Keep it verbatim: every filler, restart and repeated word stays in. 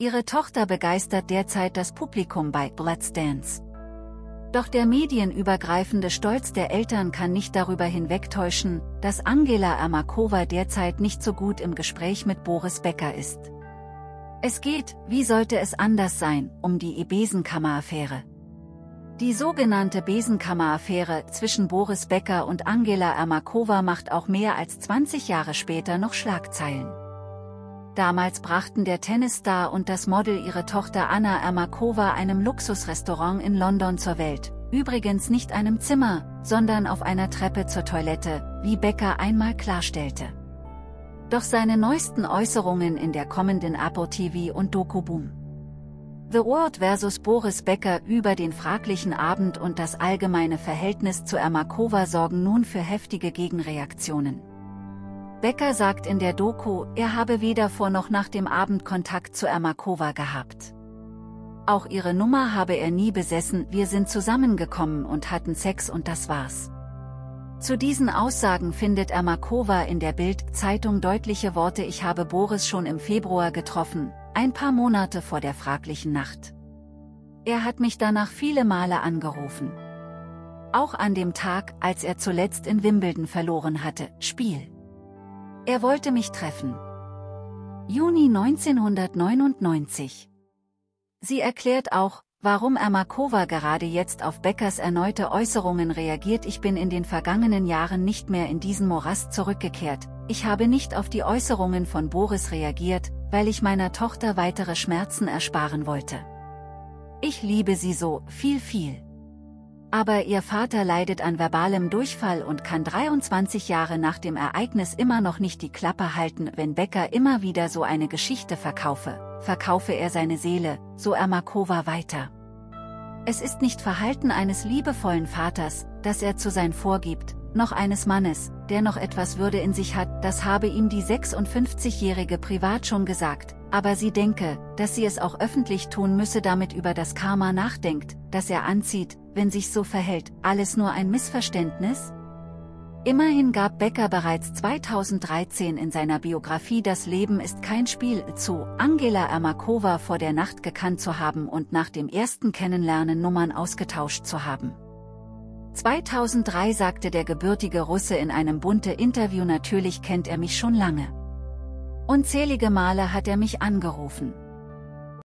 Ihre Tochter begeistert derzeit das Publikum bei Let's Dance. Doch der medienübergreifende Stolz der Eltern kann nicht darüber hinwegtäuschen, dass Angela Ermakova derzeit nicht so gut im Gespräch mit Boris Becker ist. Es geht, wie sollte es anders sein, um die Besenkammer-Affäre. Die sogenannte Besenkammer-Affäre zwischen Boris Becker und Angela Ermakova macht auch mehr als zwanzig Jahre später noch Schlagzeilen. Damals brachten der Tennisstar und das Model ihre Tochter Anna Ermakova einem Luxusrestaurant in London zur Welt, übrigens nicht einem Zimmer, sondern auf einer Treppe zur Toilette, wie Becker einmal klarstellte. Doch seine neuesten Äußerungen in der kommenden Apple T V und Doku Boom The World versus Boris Becker über den fraglichen Abend und das allgemeine Verhältnis zu Ermakova sorgen nun für heftige Gegenreaktionen. Becker sagt in der Doku, er habe weder vor noch nach dem Abend Kontakt zu Ermakova gehabt. Auch ihre Nummer habe er nie besessen, wir sind zusammengekommen und hatten Sex und das war's. Zu diesen Aussagen findet Ermakova in der Bild-Zeitung deutliche Worte: Ich habe Boris schon im Februar getroffen, ein paar Monate vor der fraglichen Nacht. Er hat mich danach viele Male angerufen. Auch an dem Tag, als er zuletzt in Wimbledon verloren hatte, Spiel. Er wollte mich treffen. Juni neunzehnhundertneunundneunzig. Sie erklärt auch, warum Ermakova gerade jetzt auf Beckers erneute Äußerungen reagiert: Ich bin in den vergangenen Jahren nicht mehr in diesen Morast zurückgekehrt, ich habe nicht auf die Äußerungen von Boris reagiert, weil ich meiner Tochter weitere Schmerzen ersparen wollte. Ich liebe sie so, viel viel. Aber ihr Vater leidet an verbalem Durchfall und kann dreiundzwanzig Jahre nach dem Ereignis immer noch nicht die Klappe halten. Wenn Becker immer wieder so eine Geschichte verkaufe, verkaufe er seine Seele, so Ermakova weiter. Es ist nicht Verhalten eines liebevollen Vaters, das er zu sein vorgibt, noch eines Mannes, der noch etwas Würde in sich hat, das habe ihm die sechsundfünfzigjährige privat schon gesagt, aber sie denke, dass sie es auch öffentlich tun müsse, damit über das Karma nachdenkt, das er anzieht, wenn sich so verhält. Alles nur ein Missverständnis? Immerhin gab Becker bereits zweitausenddreizehn in seiner Biografie Das Leben ist kein Spiel zu, Angela Ermakova vor der Nacht gekannt zu haben und nach dem ersten Kennenlernen Nummern ausgetauscht zu haben. zweitausenddrei sagte der gebürtige Russe in einem Bunte-Interview: Natürlich kennt er mich schon lange. Unzählige Male hat er mich angerufen.